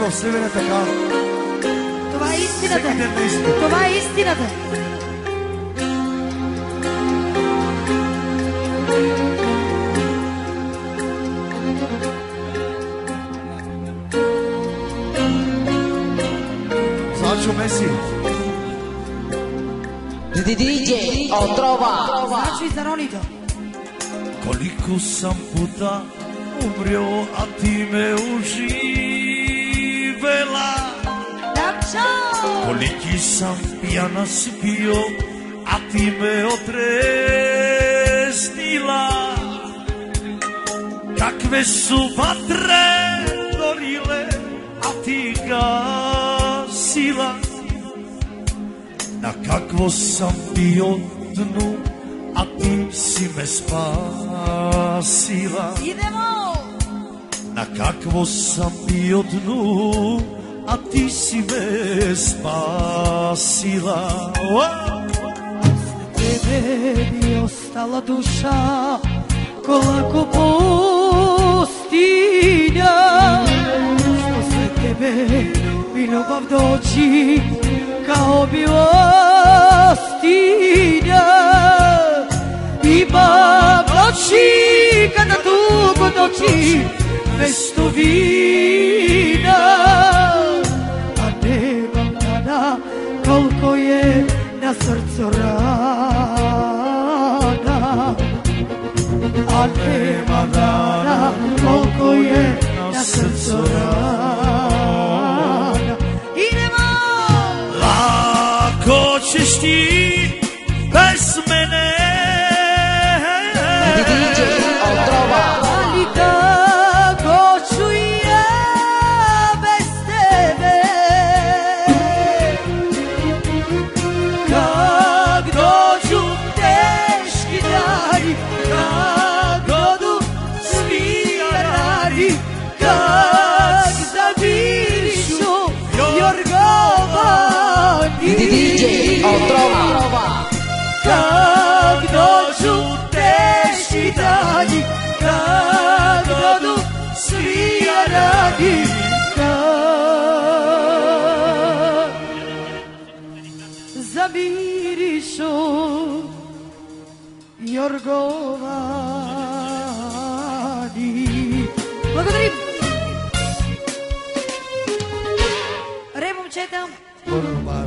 в себе не така. Това е истината. Всеки ден наистина. Това е истината. Сачо Меси. DJ Отрова. Сачо и Заронито. Колико сам пута умрял, а ти ме оживела. Колики сам пияна си пио, а ти ме отреснила. Какве су ватре гориле, а ти гасила. На какво съм пио дну, а ти си ме спасила. Идемо! На какво съм бил дну, а ти си ме спасила. Тебе ми остала душа, колко пустиня. Što след тебе ми любов дочи, kao milostinja. Imam noći kada dugo noći mesto vina, a nemam dana koliko je na srcu rana, a nemam dana koliko je na srcu rana. Idemo! Lako ćeš ti bez mene, DJ Otrova. Ali kako ću ja bez tebe, kak dođu teški dani, kak dodu svi radi, kak zamirišu jorgovani. DJ Otrova. Kak dođu teški dani, kak dodu svi radi, kak zamirišu jorgovani. Благодарим! Ре, момчета!